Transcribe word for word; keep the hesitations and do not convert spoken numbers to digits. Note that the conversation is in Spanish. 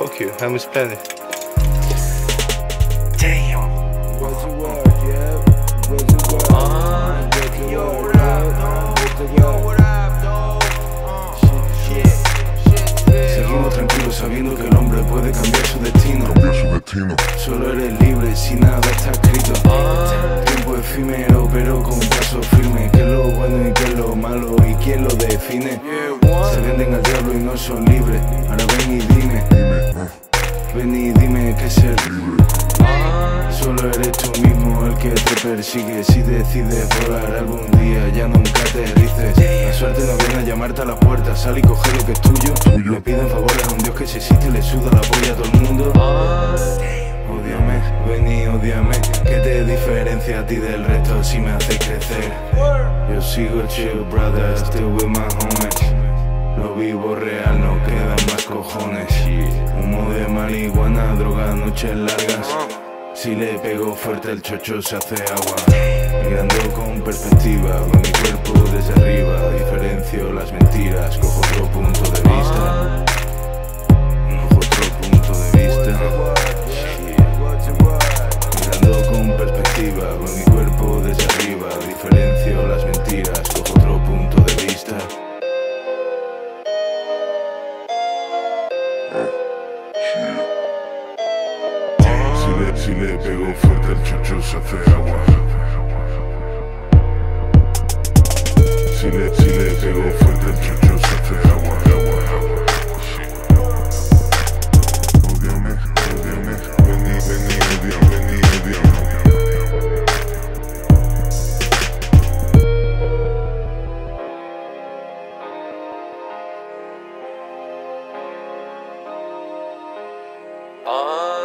Fuck you, I'm Spanish. Damn. What's the word, yeah? What's the word? Uh, What's the yo, word, what up, yeah? dog? What's the Yo, word? what up, dog? Uh, shit, shit, Seguimos tranquilos sabiendo que el hombre puede cambiar su destino. Cambiar su destino. Solo eres libre si nada está escrito. Tiempo efímero pero con paso firme. ¿Qué es lo bueno y qué es lo malo y quién lo define? Se venden al diablo y no son libres. Ahora ven y dime, Dime, ah, ven y dime qué es ser libre. Solo eres tú mismo el que te persigue. Si decides volar algún día ya nunca aterrices. La suerte no viene a llamarte a la puerta. Sal y coge lo que es tuyo. Tuyo. Le piden favores a un Dios que si existe le suda la polla a todo el mundo. Ódiame, ven y ódiame. ¿Qué te diferencia a ti del resto si me haces crecer? Yo sigo chill, brother, still with my homies. Lo vivo real, no quedan más cojones. Humo de marihuana, droga, noches largas. Si le pego fuerte el chocho se hace agua. Mirando con perspectiva, veo mi cuerpo desde arriba. Diferencio las mentiras, cojo otro punto de vista. Cojo otro punto de vista. Mirando con perspectiva, veo mi cuerpo desde arriba. Diferencio las mentiras, cojo otro punto de vista. Si le, si le pego fuerte el chocho se hace agua. Si le, si le pego fuerte el chocho se hace agua, agua, agua. Ódiame, ódiame, vení, vení, ódiame, vení, ódiame. uh.